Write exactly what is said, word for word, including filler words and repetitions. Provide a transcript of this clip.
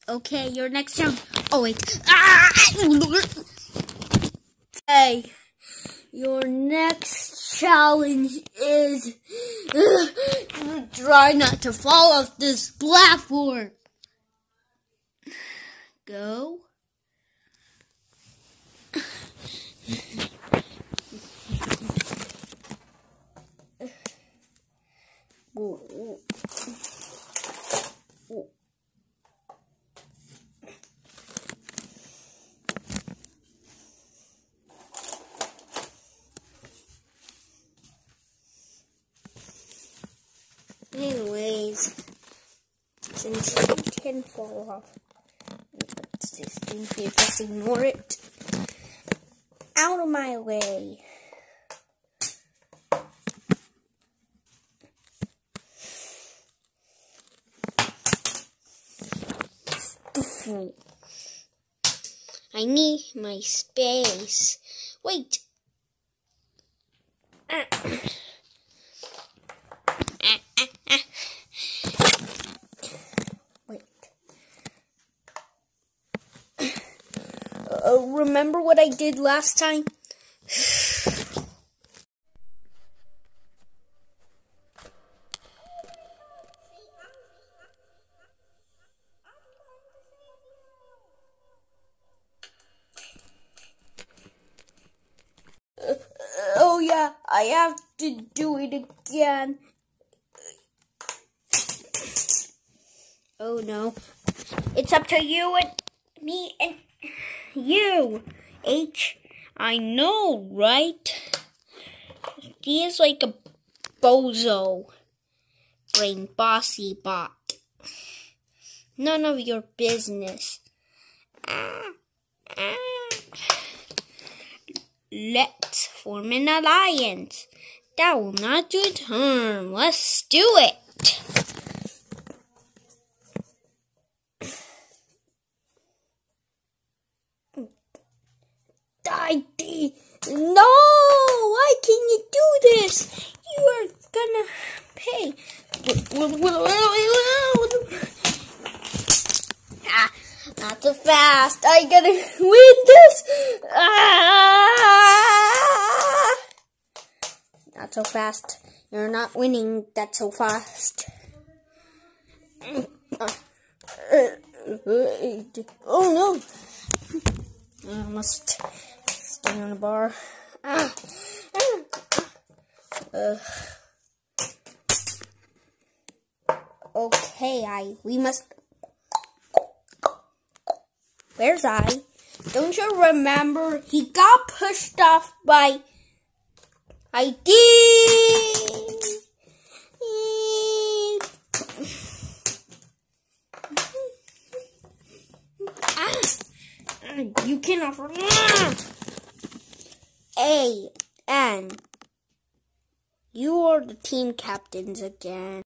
Okay, your next round. Oh wait. Ah! Hey, your next challenge is uh, try not to fall off this platform. Go. Anyways, since you can fall off, let's just, just ignore it. Out of my way. I need my space. Wait. Ah. Ah, ah, ah. Wait. Uh, remember what I did last time? Oh yeah, I have to do it again. Oh no. It's up to you and me and you, H. I know, right? He is like a bozo. Brain bossy bot. None of your business. Ah, ah. Let's form an alliance. That will not do harm. Let's do it. Daddy, no! Why can you do this? You are gonna pay. Ah, not so fast. I gotta win this. Ah! Not so fast. You're not winning that so fast. Oh no. I must stay on the bar. Ah. Uh. Okay, I. We must. Where's I? Don't you remember? He got pushed off by I D. Ah, you cannot. A and you are the team captains again.